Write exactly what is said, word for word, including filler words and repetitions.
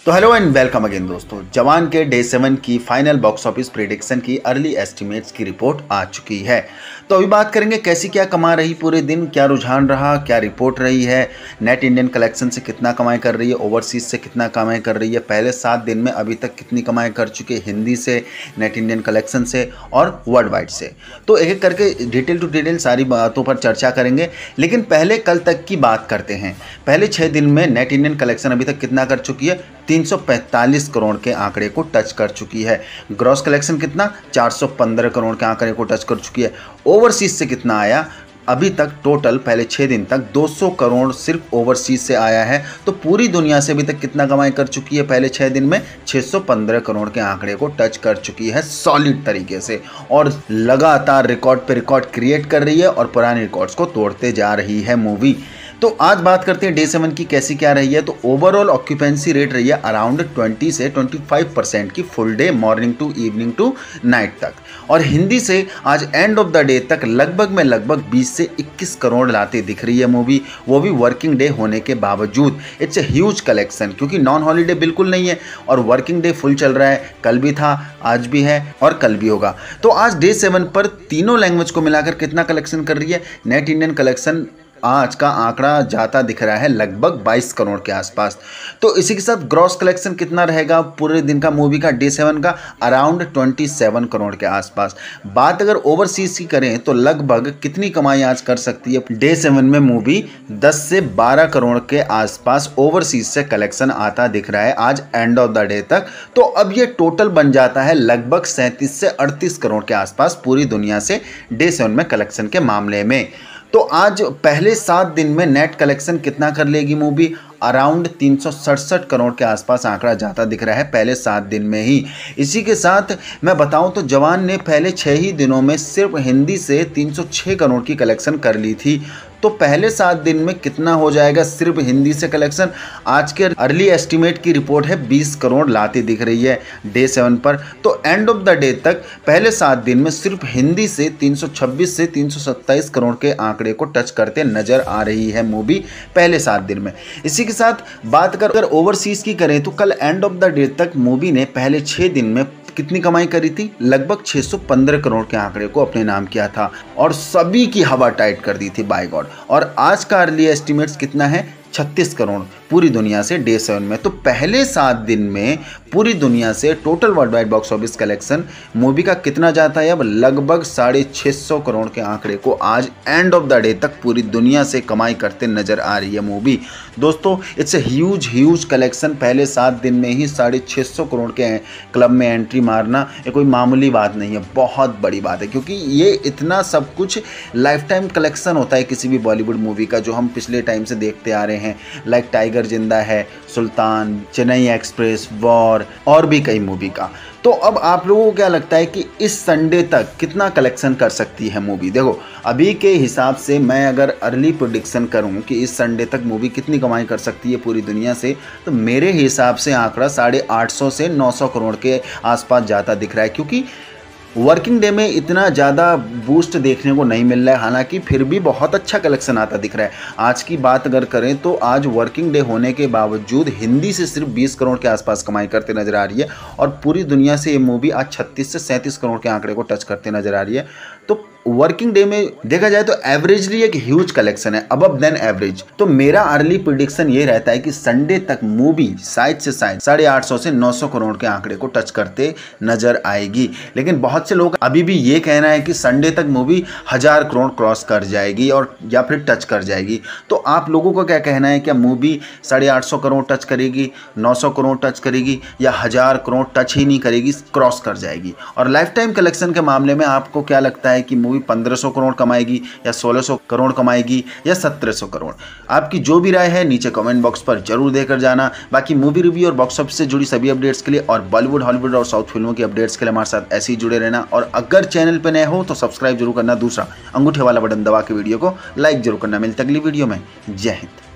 तो hello and welcome again दोस्तों। जवान के डे सेवन की फाइनल बॉक्स ऑफिस प्रेडिक्शन की अर्ली एस्टिमेट्स की रिपोर्ट आ चुकी है। तो अभी बात करेंगे कैसी क्या कमा रही पूरे दिन, क्या रुझान रहा, क्या रिपोर्ट रही है, नेट इंडियन कलेक्शन से कितना कमाई कर रही है, ओवरसीज से कितना कमाई कर रही है, पहले सात दिन में अभी तक कितनी कमाई कर चुके हिंदी से, नेट इंडियन कलेक्शन से और वर्ल्ड वाइड से। तो एक एक करके डिटेल टू डिटेल सारी बातों पर चर्चा करेंगे। लेकिन पहले कल तक की बात करते हैं। पहले छः दिन में नेट इंडियन कलेक्शन अभी तक कितना कर चुकी है, तीन सौ पैंतालीस करोड़ के आंकड़े को टच कर चुकी है। ग्रॉस कलेक्शन कितना, चार सौ पंद्रह करोड़ के आंकड़े को टच कर चुकी है। ओवरसीज से कितना आया, अभी तक टोटल पहले छः दिन तक दो सौ करोड़ सिर्फ ओवरसीज से आया है। तो पूरी दुनिया से अभी तक कितना कमाई कर चुकी है पहले छः दिन में, छः सौ पंद्रह करोड़ के आंकड़े को टच कर चुकी है सॉलिड तरीके से, और लगातार रिकॉर्ड पे रिकॉर्ड क्रिएट कर रही है और पुराने रिकॉर्ड्स को तोड़ते जा रही है मूवी। तो आज बात करते हैं डे सेवन की कैसी क्या रही है। तो ओवरऑल ऑक्यूपेंसी रेट रही है अराउंड ट्वेंटी से पच्चीस परसेंट की full day, morning to evening to night तक। और हिंदी से आज एंड ऑफ द डे तक लगभग में लगभग बीस से इक्कीस करोड़ लाते दिख रही है मूवी, वो भी वर्किंग डे होने के बावजूद। इट्स ए ह्यूज कलेक्शन, क्योंकि नॉन हॉलीडे बिल्कुल नहीं है और वर्किंग डे फुल चल रहा है। कल भी था, आज भी है और कल भी होगा। तो आज डे सेवन पर तीनों लैंग्वेज को मिलाकर कितना कलेक्शन कर रही है नेट इंडियन कलेक्शन, आज का आंकड़ा जाता दिख रहा है लगभग बाईस करोड़ के आसपास। तो इसी के साथ ग्रॉस कलेक्शन कितना रहेगा पूरे दिन का मूवी का डे सेवन का, अराउंड सत्ताईस करोड़ के आसपास। बात अगर ओवरसीज की करें तो लगभग कितनी कमाई आज कर सकती है डे सेवन में मूवी, दस से बारह करोड़ के आसपास ओवरसीज से कलेक्शन आता दिख रहा है आज एंड ऑफ द डे तक। तो अब ये टोटल बन जाता है लगभग सैंतीस से अड़तीस करोड़ के आसपास पूरी दुनिया से डे सेवन में कलेक्शन के मामले में। तो आज पहले सात दिन में नेट कलेक्शन कितना कर लेगी मूवी, अराउंड तीन सौ सड़सठ करोड़ के आसपास आंकड़ा जाता दिख रहा है पहले सात दिन में ही। इसी के साथ मैं बताऊं तो जवान ने पहले छः ही दिनों में सिर्फ हिंदी से तीन सौ छह करोड़ की कलेक्शन कर ली थी। तो पहले सात दिन में कितना हो जाएगा सिर्फ हिंदी से कलेक्शन, आज के अर्ली एस्टिमेट की रिपोर्ट है बीस करोड़ लाती दिख रही है डे सेवन पर। तो एंड ऑफ द डे तक पहले सात दिन में सिर्फ हिंदी से तीन सौ छब्बीस से तीन सौ सत्ताईस करोड़ के आंकड़े को टच करते नजर आ रही है मूवी पहले सात दिन में। इसी के साथ बात कर अगर ओवरसीज की करें तो कल एंड ऑफ द डे तक मूवी ने पहले छः दिन में कितनी कमाई करी थी, लगभग छह सौ पंद्रह करोड़ के आंकड़े को अपने नाम किया था और सभी की हवा टाइट कर दी थी बाय गॉड। और आज का अर्ली एस्टिमेट्स कितना है, छत्तीस करोड़ पूरी दुनिया से डे सेवन में। तो पहले सात दिन में पूरी दुनिया से total worldwide box office collection movie का कितना जाता है, अब लगभग साढ़े छः सौ करोड़ के आंकड़े को आज एंड ऑफ द डे तक पूरी दुनिया से कमाई करते नजर आ रही है मूवी। दोस्तों it's a huge huge collection, पहले सात दिन में ही साढ़े छः सौ करोड़ के क्लब में एंट्री मारना ये कोई मामूली बात नहीं है, बहुत बड़ी बात है। क्योंकि ये इतना सब कुछ लाइफ टाइम कलेक्शन होता है किसी भी बॉलीवुड मूवी का, जो हम पिछले टाइम से देखते आ रहे हैं, लाइक टाइगर जिंदा है, सुल्तान, चेन्नई एक्सप्रेस, वॉर और भी कई मूवी का। तो अब आप लोगों को क्या लगता है कि इस संडे तक कितना कलेक्शन कर सकती है मूवी? देखो अभी के हिसाब से मैं अगर अर्ली प्रेडिक्शन करूं कि इस संडे तक मूवी कितनी कमाई कर सकती है पूरी दुनिया से, तो मेरे हिसाब से आंकड़ा साढ़े आठ सौ से नौ सौ करोड़ के आसपास जाता दिख रहा है। क्योंकि वर्किंग डे में इतना ज़्यादा बूस्ट देखने को नहीं मिल रहा है, हालांकि फिर भी बहुत अच्छा कलेक्शन आता दिख रहा है। आज की बात अगर करें तो आज वर्किंग डे होने के बावजूद हिंदी से सिर्फ बीस करोड़ के आसपास कमाई करते नजर आ रही है और पूरी दुनिया से ये मूवी आज छत्तीस से सैंतीस करोड़ के आंकड़े को टच करते नजर आ रही है। तो वर्किंग डे में देखा जाए तो एवरेजली एक ह्यूज कलेक्शन है, अबव देन एवरेज। तो मेरा अर्ली प्रेडिक्शन ये रहता है कि संडे तक मूवी शायद से शायद साढ़े आठ सौ से नौ सौ करोड़ के आंकड़े को टच करते नजर आएगी। लेकिन बहुत से लोग अभी भी ये कहना है कि संडे तक मूवी हजार करोड़ क्रॉस कर जाएगी और या फिर टच कर जाएगी। तो आप लोगों को क्या कहना है, क्या मूवी साढ़े आठ सौ करोड़ टच करेगी, नौ सौ करोड़ टच करेगी, या हजार करोड़ टच ही नहीं करेगी, क्रॉस कर जाएगी? और लाइफ टाइम कलेक्शन के मामले में आपको क्या लगता है कि मूवी पंद्रह सौ करोड़ कमाएगी या सोलह सौ करोड़ कमाएगी या सत्रह सौ करोड़? आपकी जो भी राय है नीचे कमेंट बॉक्स पर जरूर देकर जाना। बाकी मूवी रिव्यू और बॉक्स ऑफिस से जुड़ी सभी अपडेट्स के लिए और बॉलीवुड, हॉलीवुड और साउथ फिल्मों की अपडेट्स के लिए हमारे साथ ऐसे ही जुड़े रहना। और अगर चैनल पर नए हो तो सब्सक्राइब जरूर करना। दूसरा अंगूठे वाला बटन दबा के वीडियो को लाइक जरूर करना। मिलते अगली वीडियो में। जय हिंद।